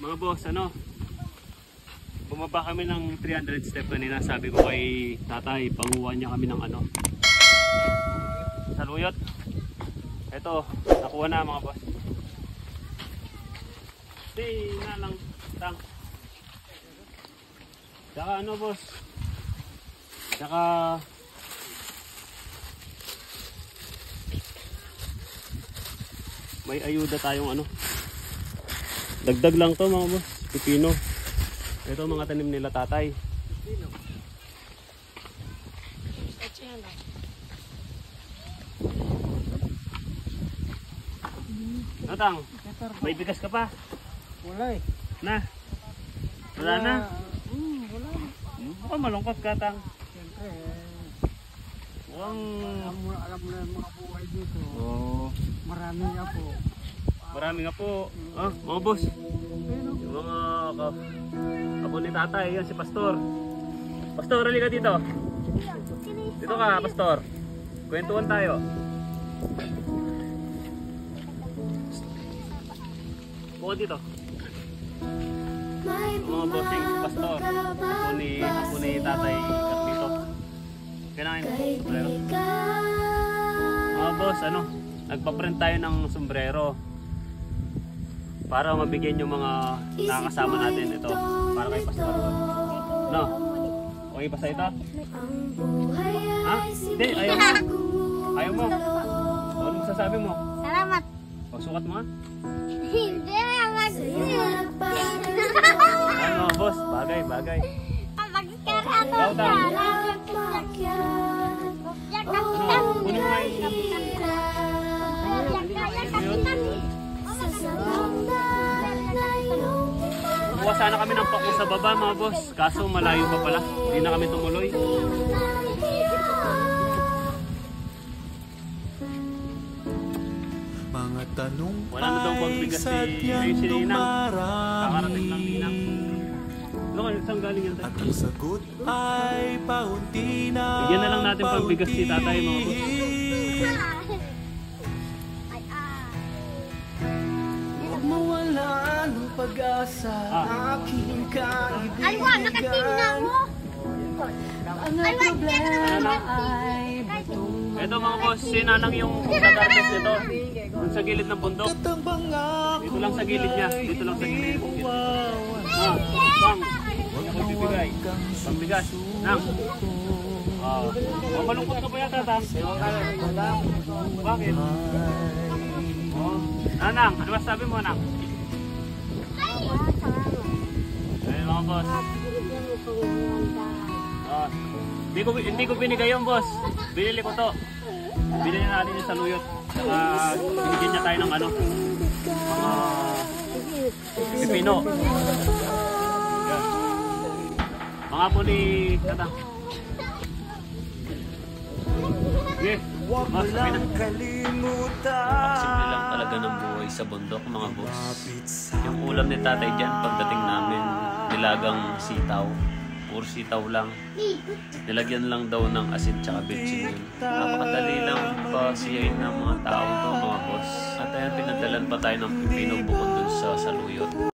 Mga boss, ano? Bumaba kami ng 300 step kanina. Sabi ko kay tatay, panguha niya kami ng ano, saluyot. Ito, nakuha na mga boss. Na lang tang. Tsaka ano boss? Tsaka may ayuda tayong ano. Dagdag lang to mga boss, pipino. Ito mga tanim nila tatay. Pipino. Natang, may bigas ka pa? Wala eh. Na? Wala na? Wala. Baka malungkot ka, Tang. Siyempre, Mukhang... alam mo na yung mga buhay dito. Oh, Marami nga po. marami nga po. Ah, mga boss. Yung mga apo ni tatay, yan si Pastor. Pastor, halika dito. Dito ka, Pastor. Kwentuhan tayo. Buka dito. Mga bossing, Pastor. Apo ni tatay dito. Kailangan sombrero. Mga boss, ano? Nagpa-print tayo ng sombrero para mabigyan yung mga nakakasama natin. Ito, para kay Pastor. No? Okay pa sa ito? Ha? Hindi, ayaw mo. Ayaw mo. Ano masasabi mo? Salamat. O, sukat mo ha? Hindi naman. Ano boss? Bagay, bagay. Pagkakarato Ikaw, Tang. Ano? Kunin mo yung... Kuha sana kami ng pako sa baba mga boss. Kaso malayo pa pala. Hindi na kami tumuloy. Mga tanong Wala na daw bang bigas si Ninang. Kakarating lang Ninang. Ano, saan galing yan tayo? at ang sagot ay paunti na. Bigyan na lang natin pagbigas si tatay mga boss. Huwag mawala ng pag-asa, aking kaibigan. Alwa, nakatingnan mo. Alwa, Ano? Ito mga boss, si Nanang yung nag-harvest nito. Doon sa gilid ng bundok. Dito lang sa gilid niya. Dito lang sa gilid. Ah, Bang. Huwag ako bibigay. Pagbigas. Nang. Malungkot ka ba yata, Tang? Bakit? Nanang, ano ba sabi mo, Nang? Ayun mga boss. Hindi ko binigay yung boss. Binili ko to. Binili natin yung saluyot. Binigyan niya tayo ng ano, pipino. Yan. Mga po ni Tatang. Okay. Mas na. Simple lang talaga ng buhay sa bundok mga boss. Yung ulam ni tatay dyan pagdating namin, nilagang sitaw. Puro sitaw lang. Nilagyan lang daw ng asin tsaka betsin yun. Napakadali lang pasiyain ng mga tao to mga boss. At ayan, pinadalan pa tayo ng pipino bukod dun sa saluyot.